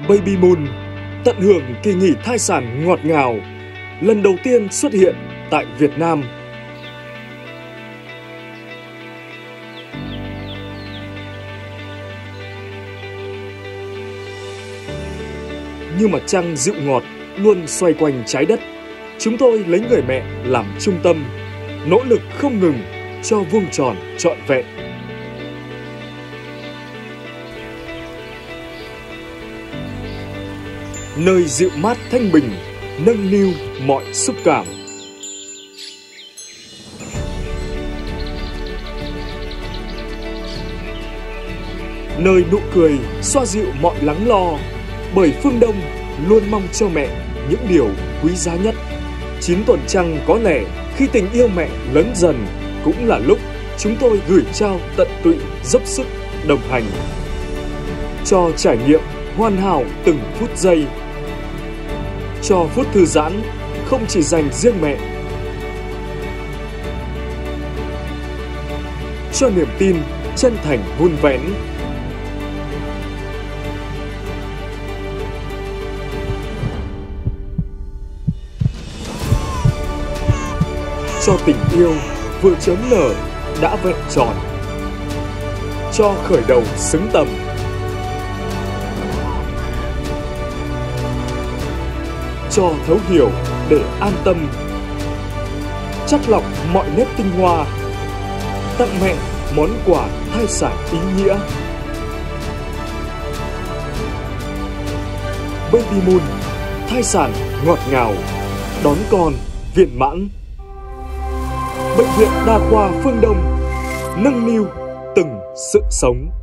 Baby Moon tận hưởng kỳ nghỉ thai sản ngọt ngào lần đầu tiên xuất hiện tại Việt Nam. Như mặt trăng dịu ngọt luôn xoay quanh trái đất, chúng tôi lấy người mẹ làm trung tâm, nỗ lực không ngừng cho vuông tròn trọn vẹn. Nơi dịu mát thanh bình, nâng niu mọi xúc cảm. Nơi nụ cười xoa dịu mọi lắng lo, bởi phương Đông luôn mong cho mẹ những điều quý giá nhất. 9 tuần trăng có lẽ khi tình yêu mẹ lớn dần cũng là lúc chúng tôi gửi trao tận tụy dốc sức đồng hành. Cho trải nghiệm hoàn hảo từng phút giây, cho phút thư giãn không chỉ dành riêng mẹ, cho niềm tin chân thành vun vén, cho tình yêu vừa chớm nở đã vẹn tròn, cho khởi đầu xứng tầm, cho thấu hiểu để an tâm, chắt lọc mọi nét tinh hoa, tặng mẹ món quà thai sản ý nghĩa. Baby Moon, thai sản ngọt ngào, đón con viên mãn. Bệnh viện Đa khoa Phương Đông, nâng niu từng sự sống.